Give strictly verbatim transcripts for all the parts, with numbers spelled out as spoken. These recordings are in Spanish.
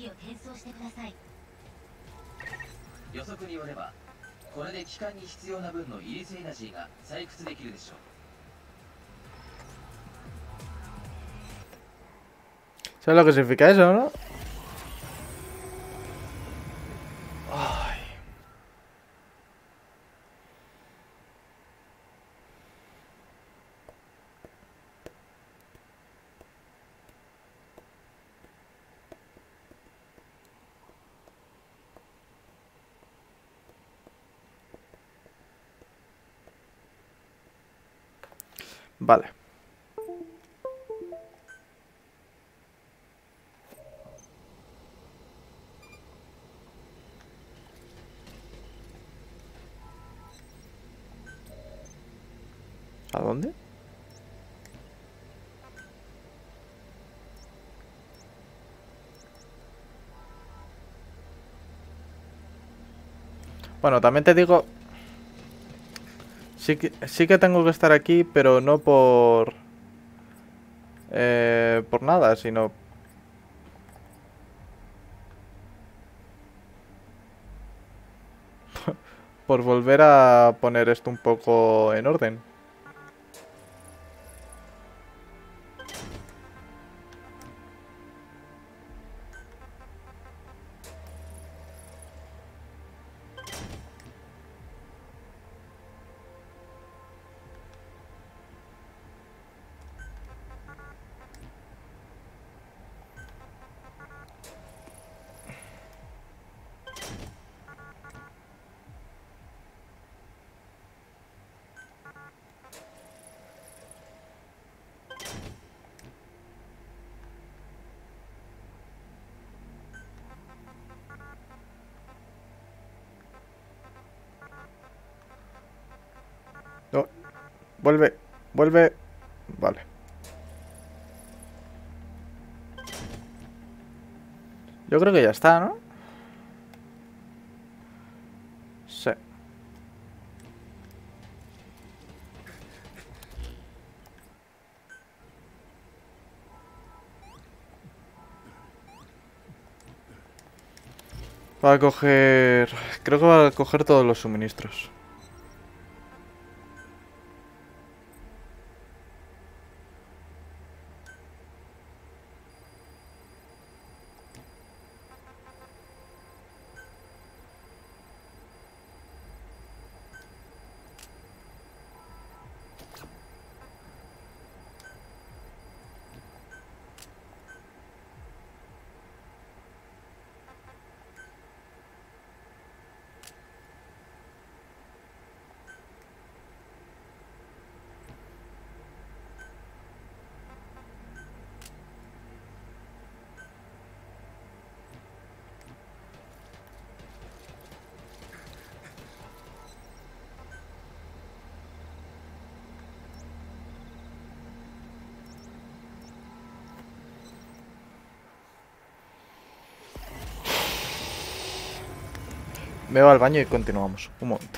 機を転送してください。 予測によればこれで機関に必要な分のイリスエナジーが採掘できるでしょう。 ¿Sabes lo que significa eso, no? Ay. Vale. ¿A dónde? Bueno, también te digo... Sí que, sí que tengo que estar aquí, pero no por... Eh, por nada, sino... por volver a poner esto un poco en orden. No, vuelve, vuelve. Vale. Yo creo que ya está, ¿no? Sí. Va a coger... Creo que va a coger todos los suministros. Me voy al baño y continuamos. Un momento.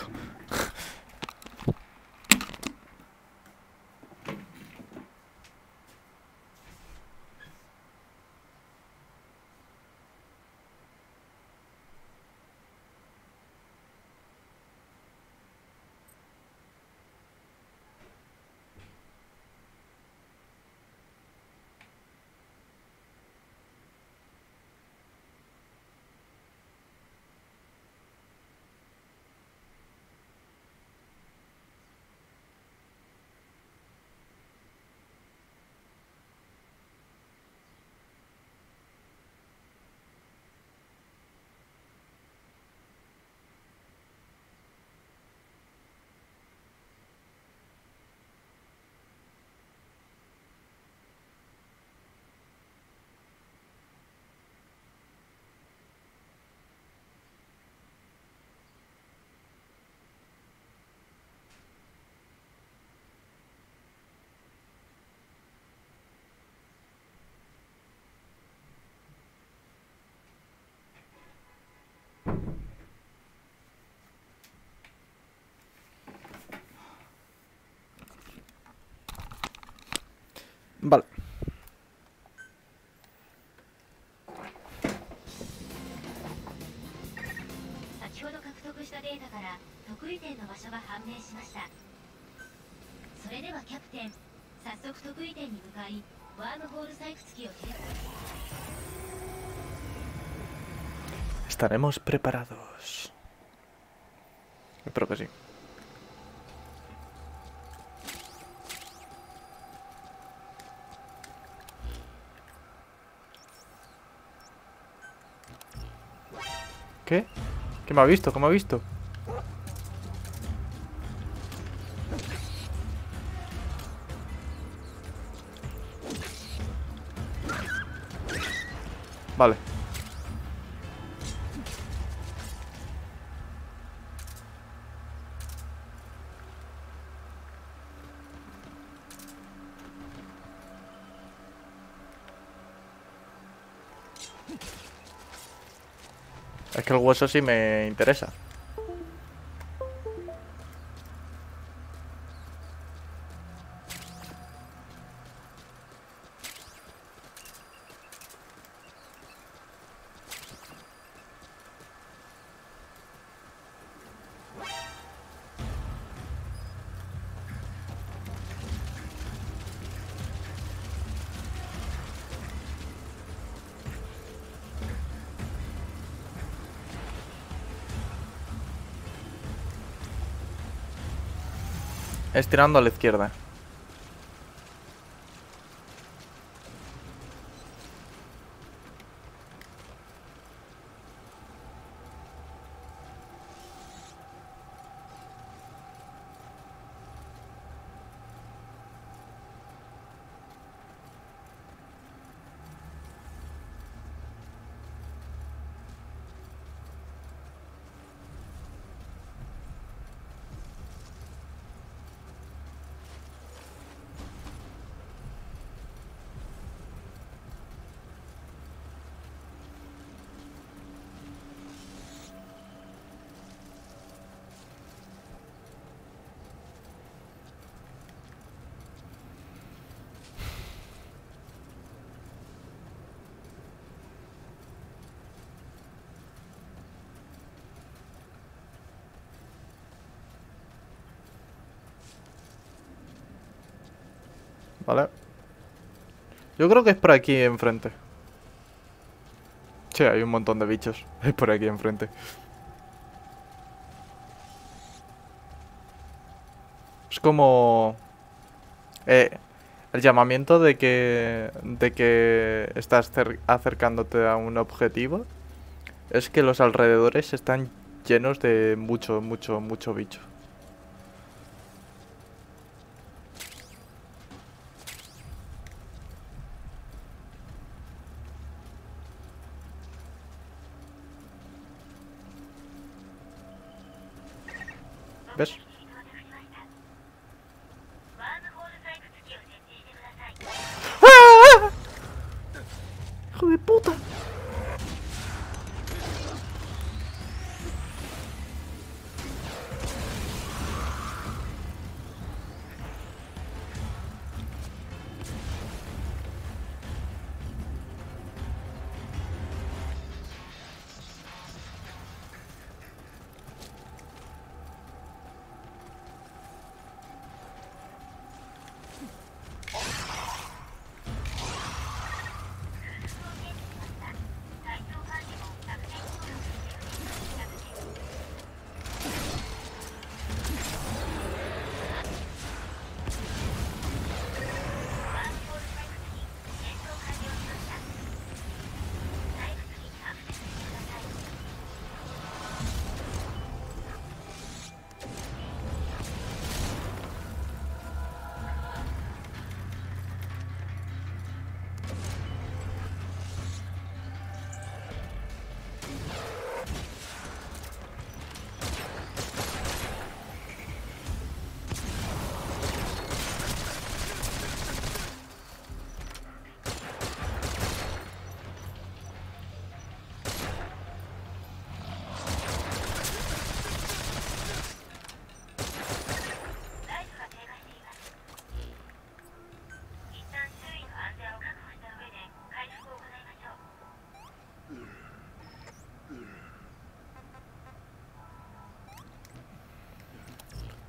Vale. 得したデータから得意点の場所が判明しました。それではキャプテン、早速得意点に向かいワームホール採掘機をテレポ。 Estaremos preparados. Espero que sí. ¿Qué? ¿Qué me ha visto? ¿Qué me ha visto? Vale. Es que el hueso sí me interesa. Estirando a la izquierda. Vale. Yo creo que es por aquí enfrente. Sí, hay un montón de bichos. Es por aquí enfrente. Es como... Eh, el llamamiento de que... De que estás acercándote a un objetivo. Es que los alrededores están llenos de mucho, mucho, mucho bicho. ¿Ves? ¡Ah! ¡Hijo de puta!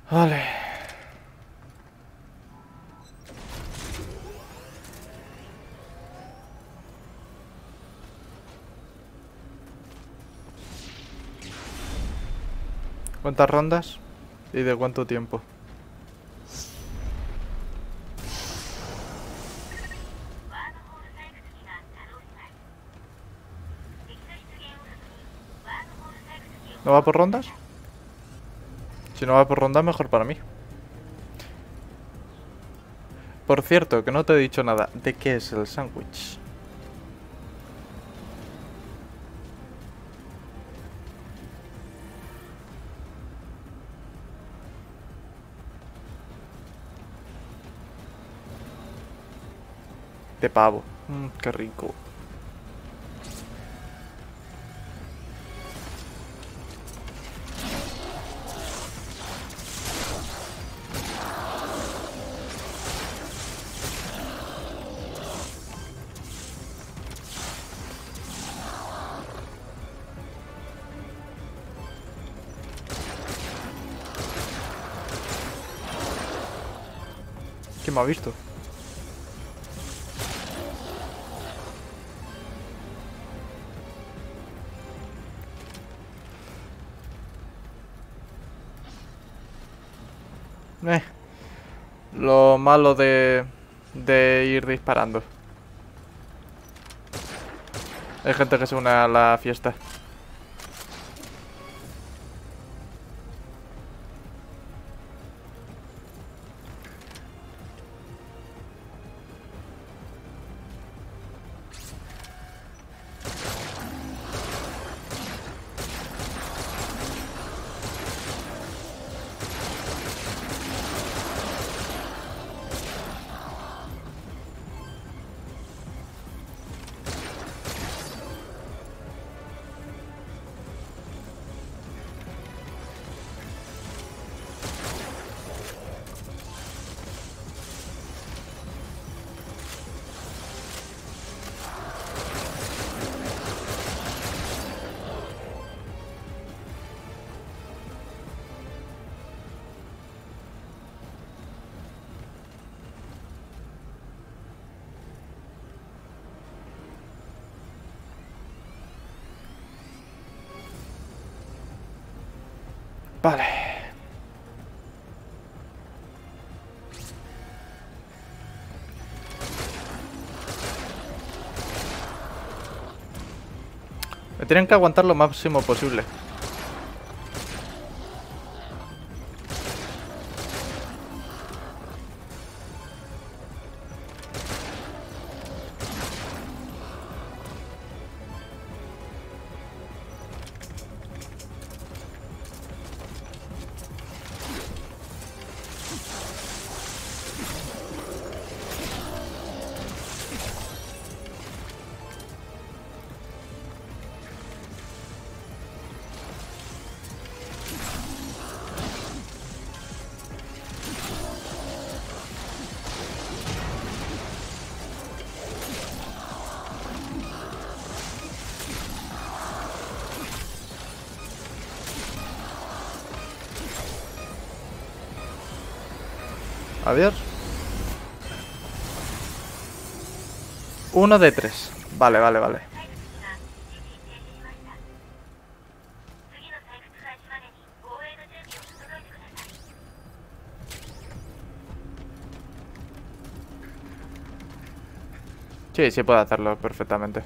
Vale. ¿Cuántas rondas? ¿Y de cuánto tiempo? ¿No va por rondas? Si no va por rondas, mejor para mí. Por cierto, que no te he dicho nada. ¿De qué es el sándwich? De pavo. Mmm, qué rico. ¿Quién me ha visto? Eh, lo malo de, de ir disparando. Hay gente que se une a la fiesta. Vale. Me tienen que aguantar lo máximo posible. A ver. Uno de tres. Vale, vale, vale. Sí, sí puedo hacerlo perfectamente.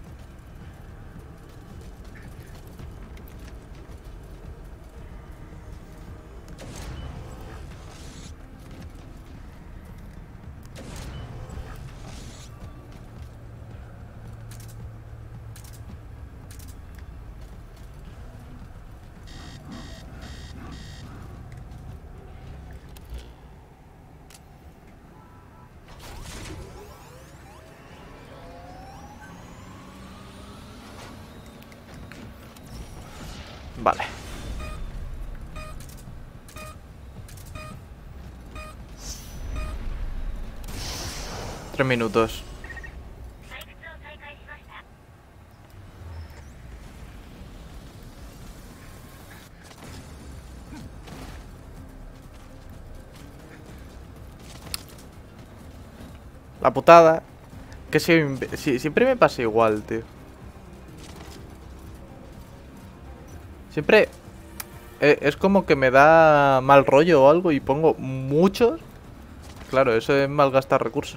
Vale. Tres minutos. La putada. Que si, si- siempre me pasa igual, tío. Siempre... eh, es como que me da mal rollo o algo y pongo muchos. Claro, eso es malgastar recursos.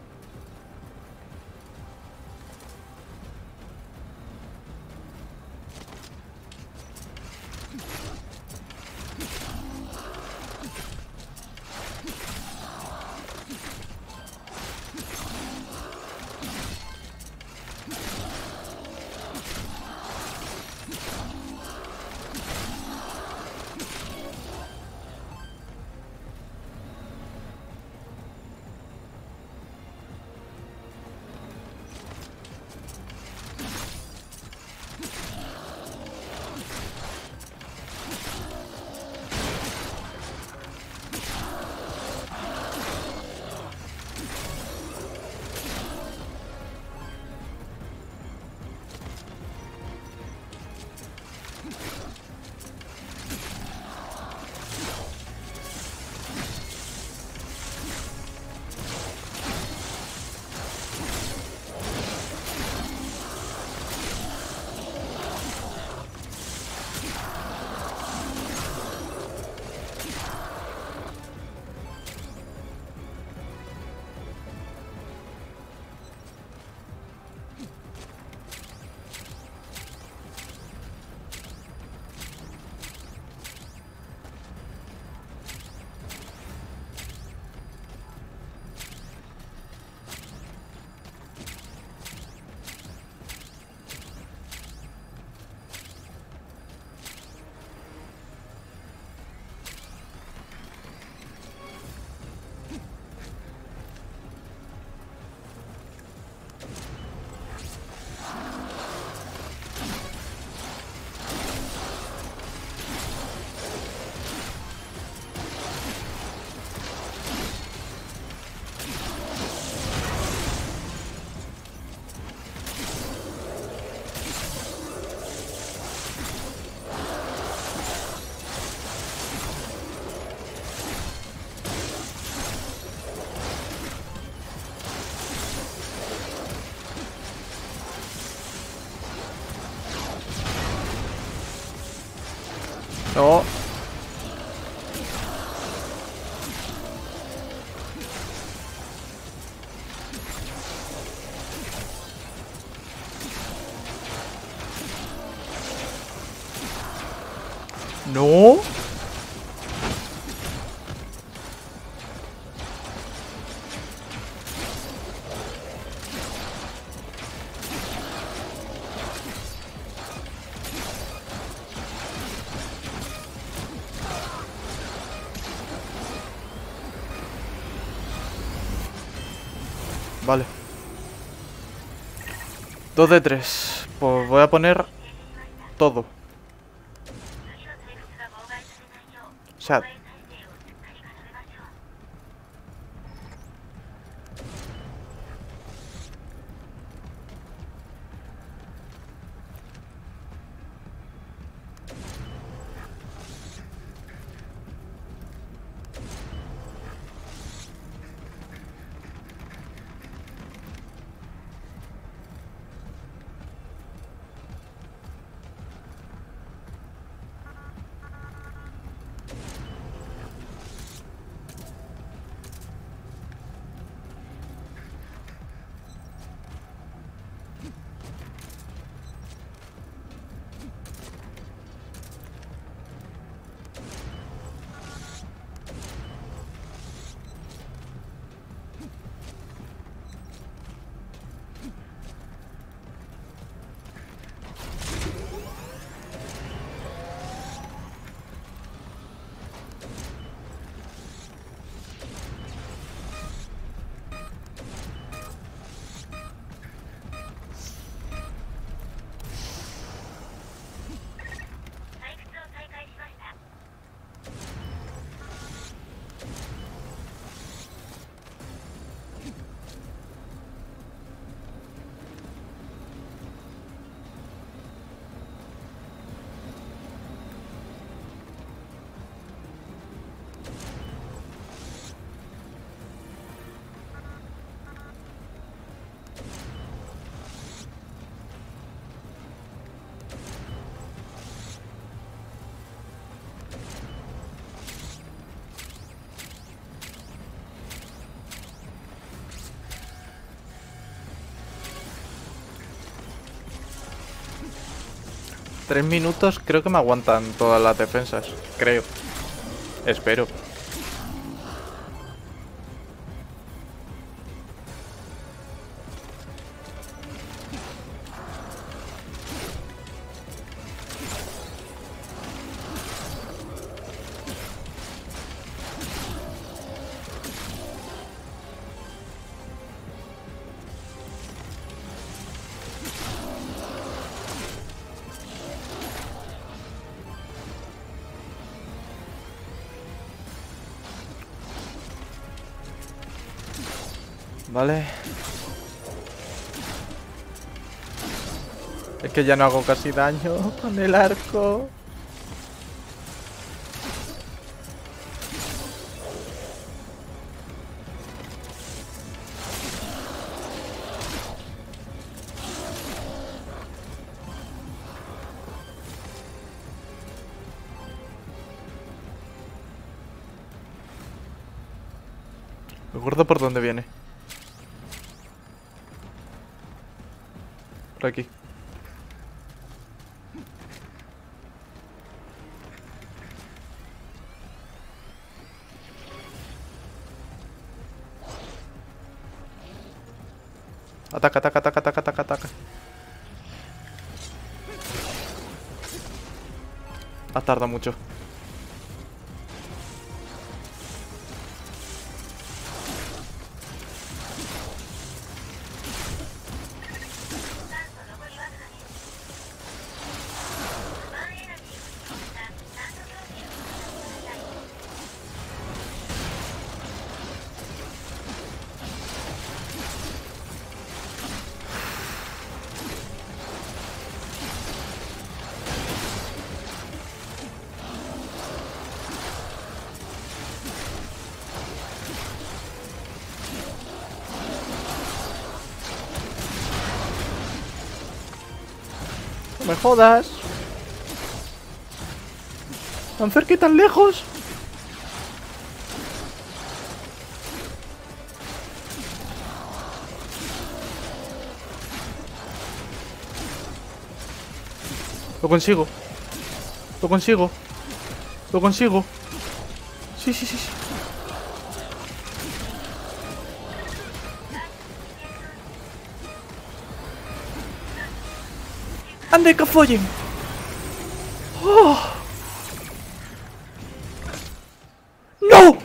No. No. Vale. Dos de tres. Pues voy a poner todo. O sea... Tres minutos creo que me aguantan todas las defensas. Creo. Espero. Vale. Es que ya no hago casi daño con el arco. Me acuerdo por dónde viene. Por aquí. Ataca, ataca, ataca, ataca, ataca, ataca. Ha tardado mucho. No me jodas. Tan cerca y tan lejos. Lo consigo. Lo consigo. Lo consigo. Sí, sí, sí, sí. ¡Ande, que follen! ¡Oh! ¡No!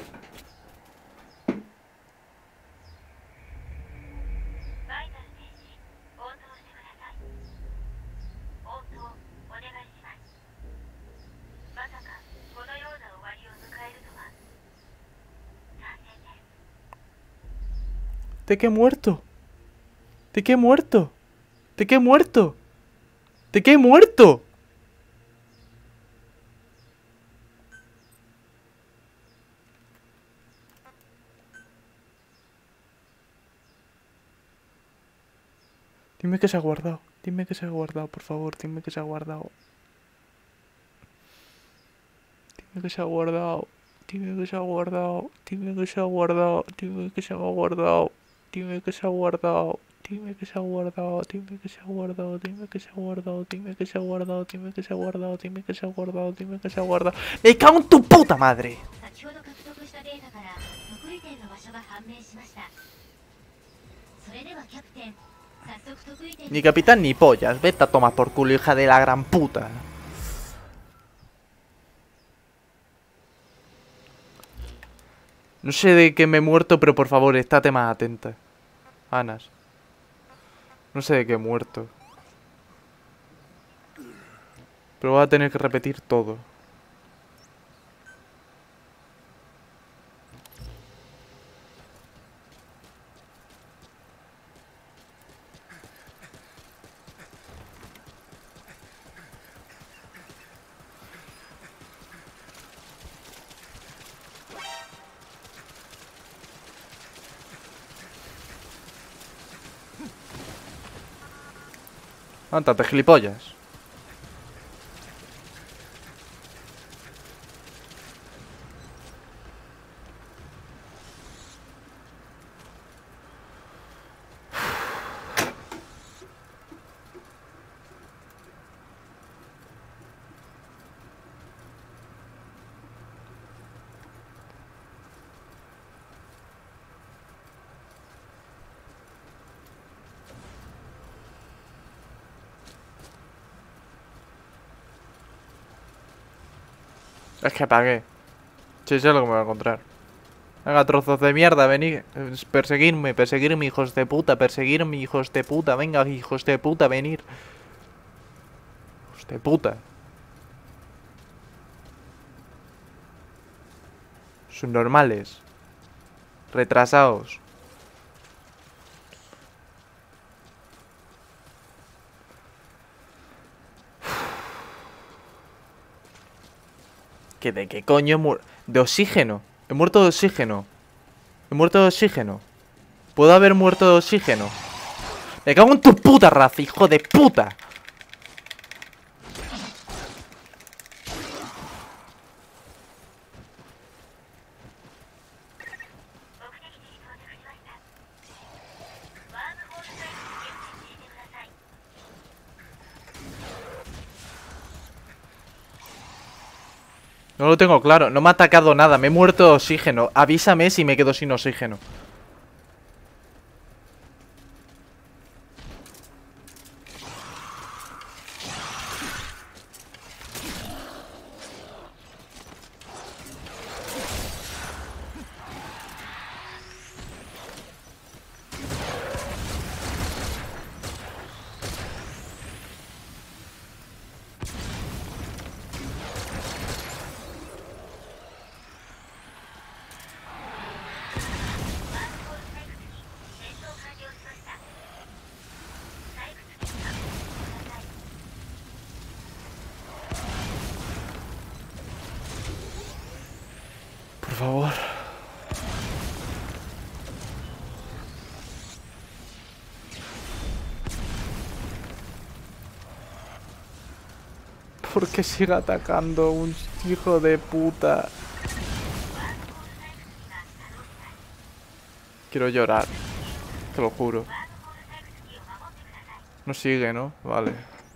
¿De qué he muerto? ¿De qué he muerto? ¿De qué he muerto? ¿De qué he muerto? Dime que se ha guardado. Dime que se ha guardado, por favor. Dime que se ha guardado. Dime que se ha guardado. Dime que se ha guardado. Dime que se ha guardado. Dime que se ha guardado. Dime que se ha guardado. Dime que se ha guardado. Dime que se ha guardado. Dime que se ha guardado. Dime que se ha guardado. Dime que se ha guardado. Dime que se ha guardado. Dime que se ha guardado. ¡Me cago en tu puta madre! Ni capitán ni pollas. Vete a tomar por culo, hija de la gran puta. No sé de qué me he muerto, pero por favor, estate más atenta. Anas. No sé de qué he muerto. Pero voy a tener que repetir todo. Levántate, gilipollas. Es que pagué. Sí, sé lo que me voy a encontrar. Venga, trozos de mierda, venid. Perseguirme, perseguirme, hijos de puta. Perseguirme, hijos de puta. Venga, hijos de puta, venir. Hijos de puta. Subnormales. Retrasados. ¿Qué de qué coño he muerto? De oxígeno. He muerto de oxígeno. He muerto de oxígeno. ¿Puedo haber muerto de oxígeno? Me cago en tu puta raza, hijo de puta. No lo tengo claro, no me ha atacado nada, me he muerto de oxígeno. Avísame si me quedo sin oxígeno. Por favor. ¿Por qué sigue atacando un hijo de puta? Quiero llorar. Te lo juro. No sigue, ¿no? Vale.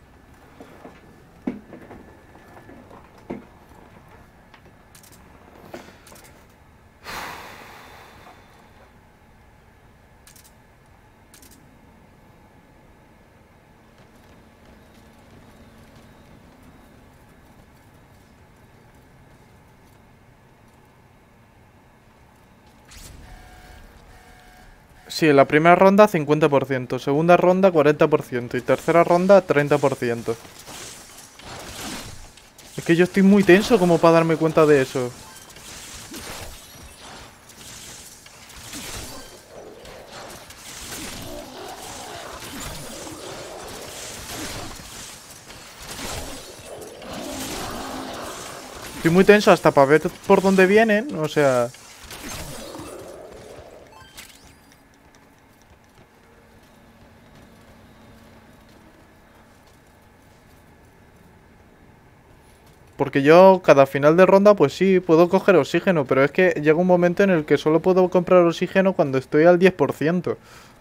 Sí, en la primera ronda cincuenta por ciento, segunda ronda cuarenta por ciento y tercera ronda treinta por ciento. Es que yo estoy muy tenso como para darme cuenta de eso. Estoy muy tenso hasta para ver por dónde vienen, o sea... Porque yo cada final de ronda pues sí, puedo coger oxígeno, pero es que llega un momento en el que solo puedo comprar oxígeno cuando estoy al diez por ciento.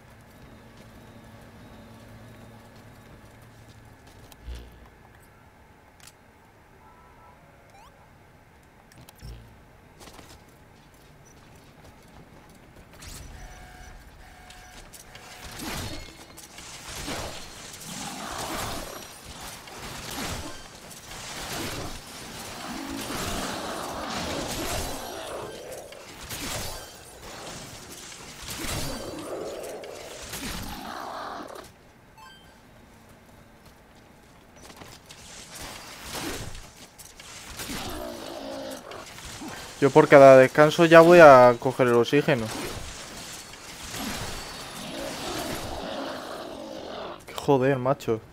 Yo por cada descanso ya voy a coger el oxígeno. Joder, macho.